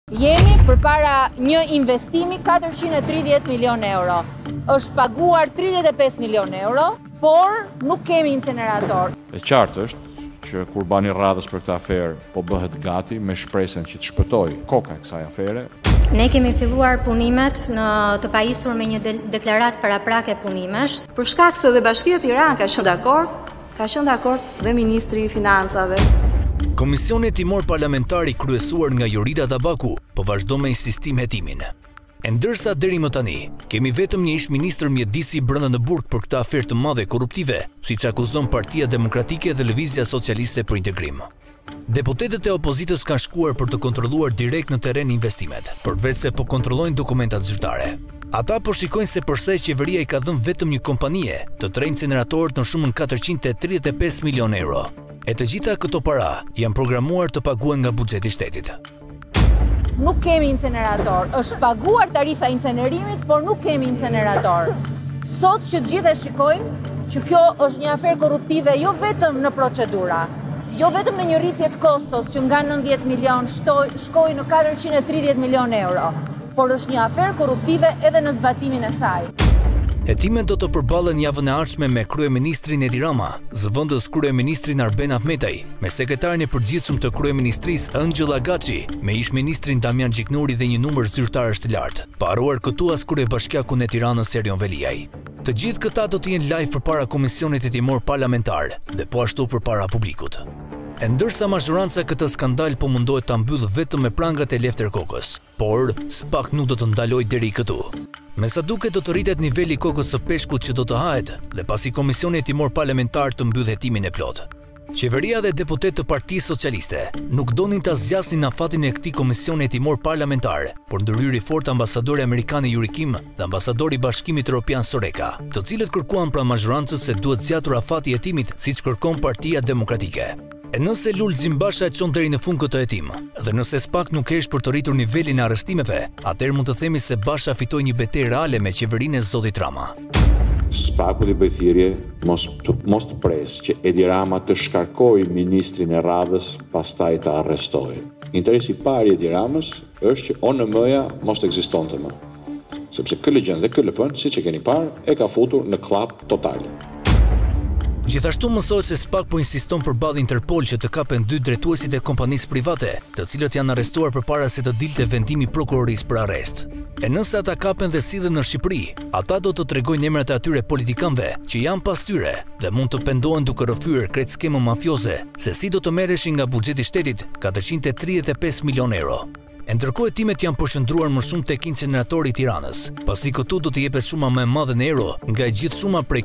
Jemi përpara një investimi 430 milion euro. Është paguar 35 milion euro, por nuk kemi incinerator. E qartë është që kur bani radhës për këtë aferë, po bëhet gati me shpresën që të shpëtoj koka e kësaj afere. Ne kemi filluar punimet në të pajisur me një deklarat paraprake punimesh. Për shkak se dhe Bashkia e Tiranës ka qenë dakord dhe Ministri i Financave. Komisioni Hetimor Parlamentar i kryesuar nga Jorida Tabaku po vazhdo me insistim hetimin. E ndërsa deri më tani, kemi vetëm një ish-ministër mjedisi brenda në burg për këtë aferë të madhe korruptive, siç akuzon Partia Demokratike dhe Lëvizja Socialiste për Integrim. Deputetët e opozitës kanë shkuar për të kontrolluar direkt në terren investimet, përveç se po kontrollojnë dokumentat zyrtare. Ata po shikojnë se përse qeveria i ka dhënë vetëm një kompanie të 3 incineratorët në shumën 435 milion euro. E të gjitha këto para janë programuar të paguhen nga buxheti i shtetit. Nuk kemi incinerator. Është paguar tarifa incinerimit, por nuk kemi incinerator. Sot që të gjithë e shikojmë që kjo është një aferë korruptive jo vetëm në procedura, jo vetëm në një rritje të kostos që nga 90 milion shkoi në 430 milion euro, por është një aferë korruptive edhe në zbatimin e saj. Hetimet do të përballen javën e ardhshme me kryeministrin Edi Rama, zëvendës kryeministrin Arben Ahmetaj, me sekretarin e përgjithshëm të kryeministrisë Angela Gaçi, me ish-ministrin Damian Gjiknuri dhe një numër zyrtarësh të lartë, pa haruar këtu as kryebashkiakun e Tiranës Erion Veliaj. Të gjithë këta do të jenë live përpara Komisionit Hetimor Parlamentar dhe po ashtu përpara publikut. E ndërsa mazhoranca këtë skandal po mundohet ta mbyllë vetëm me prangat e Lefter Kokës, por SPAK nuk do të ndalojë deri këtu. Me sa duket do të rritet niveli i kokës së peshkut që do të hahet dhe pasi Komisioni Hetimor Parlamentar të mbyllë hetimin e plot. Qeveria dhe deputet të Partisë Socialiste nuk donin ta zgjasnin afatin e këtij Komisioni Hetimor Parlamentar, por ndërhyri fort ambasadori amerikan Yuri Kim dhe ambasadori i Bashkimit Evropian Soreka, të cilët kërkuan pra mazhorancës se duhet zgjatur afati i hetimit siç kërkon Partia Demokratike. E nëse Lulzim Basha e çon deri në fund këtë hetim, dhe nëse SPAK nuk kesh për të rritur nivelin e arrestimeve, atëherë mund të themi se Basha fitoi një betejë reale me qeverinë e zotit Rama. SPAK-u dhe bëj thirrje mos të presë që Edi Rama të shkarkojë ministrin e radhës, pastaj të arrestojë. Interesi i parë i Edi Ramës është që ONM-ja mos të ekzistonte më, sepse KLG dhe KLP, siç e keni parë, e ka futur në klap total. Gjithashtu mësohet se SPAK po insiston përballë Interpol që të kapen 2 drejtuesit e kompanisë private, të cilët janë arrestuar përpara se të dilte vendimi i prokurorisë për arrest. E nëse ata kapen dhe sillen në Shqipëri, ata do të tregojnë emrat e atyre politikanëve që janë pas tyre dhe mund të pendohen duke rrëfyer krejt skemën mafioze, se si do të merreshin nga buxheti i shtetit 435 milion euro. E ndërkohë hetimet janë përqendruar më shumë tek incineratori i Tiranës, pasi këtu do të jepet shuma më e madhe në euro nga e gjithë shuma prej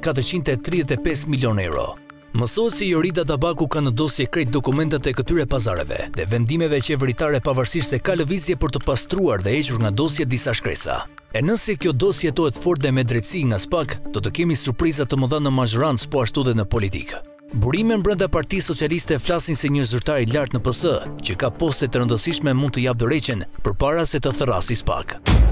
435 milion euro. Mësohet se Jorida Tabaku ka në dosje krejt dokumentat e këtyre pazareve dhe vendimeve qeveritare pavarësisht se ka lëvizje për të pastruar dhe hequr nga dosje disa shkresa. E nëse kjo dosje jetohet fort dhe me drejtësi nga SPAK, do të kemi surpriza të mëdha në mazhorancë po ashtu dhe në politikë. Burimet brenda Partisë Socialiste flasin se një zyrtar i lartë në PS, që ka poste të rëndësishme mund të japë dorëheqjen përpara se të therrasë SPAK.